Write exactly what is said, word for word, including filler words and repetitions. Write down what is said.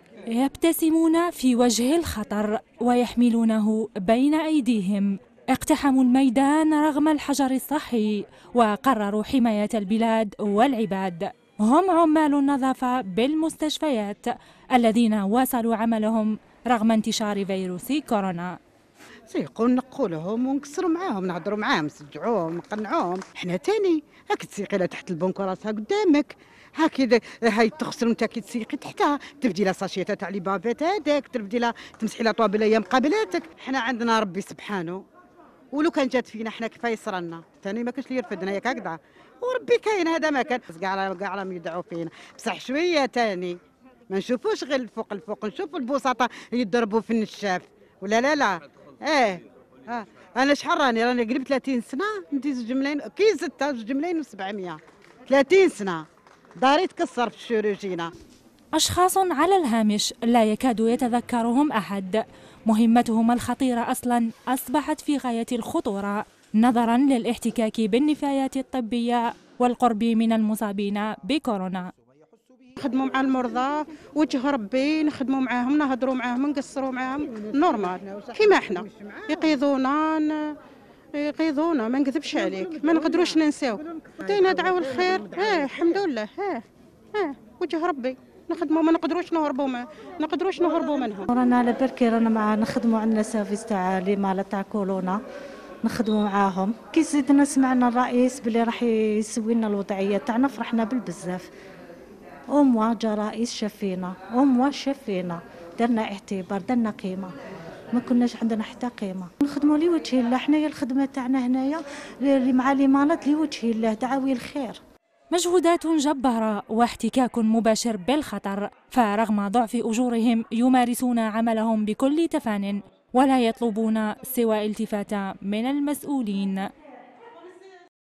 يبتسمون في وجه الخطر ويحملونه بين أيديهم. اقتحموا الميدان رغم الحجر الصحي وقرروا حماية البلاد والعباد. هم عمال النظافة بالمستشفيات الذين واصلوا عملهم رغم انتشار فيروس كورونا. سيقوا نقوا لهم ونكسروا معاهم، نهضروا معاهم، نشجعوهم، نقنعوهم. حنا تاني هاك تسيقي لها تحت البنك راسها قدامك، هاكي هاي تغسل وانت كي تسيقي تحتها، تبدي لها ساشيتا تاع لي بافيت هذاك، تبدي لها تمسحي لها طوابل ايام مقابلاتك. حنا عندنا ربي سبحانه، ولو كان جات فينا حنا كيف يصرنا ثاني ما كاش اللي يرفدنا ياك هكذا، وربي كاين هذا ما كان. بس كاع كاع راهم يدعوا فينا بصح شويه ثاني ما نشوفوش غير الفوق الفوق، نشوفوا البساطه يضربوا في النشاف ولا لا لا. اه اه انا شحال راني راني قريب ثلاثين سنه، ندي زوج ملايين كي زدت زوج ملايين وسبعمية، ثلاثين سنه داري تكسر في الشيروجينا. أشخاص على الهامش لا يكاد يتذكرهم أحد. مهمتهم الخطيرة أصلا أصبحت في غاية الخطورة نظرا للاحتكاك بالنفايات الطبية والقرب من المصابين بكورونا. نخدموا مع المرضى وجه ربي، نخدموا معاهم، نهضروا معاهم، نقصروا معاهم نورمال كيما احنا. يقيضونا يقيضونا ما نكذبش عليك، ما نقدروش ننساو. دينا دعاو الخير، اه الحمد لله، اه اه وجه ربي نخدموا، ما نقدروش نهربوا ما نقدروش نهربوا منهم. رانا على بركي رانا مع نخدموا عندنا سيرفيس تاع لي مال تاع كورونا، نخدموا معاهم. كي زدنا سمعنا الرئيس بلي راح يسوي لنا الوضعيه تاعنا فرحنا بالبزاف. أموا جا رئيس شفينا، أموا شفينا، درنا اعتبار، درنا قيمة، ما كناش عندنا حتى قيمة. نخدموا لوجه الله، حنايا الخدمة تاعنا هنايا اللي مع الإمارات لوجه الله، دعاوي الخير. مجهودات جبارة واحتكاك مباشر بالخطر، فرغم ضعف أجورهم يمارسون عملهم بكل تفان ولا يطلبون سوى التفاتة من المسؤولين.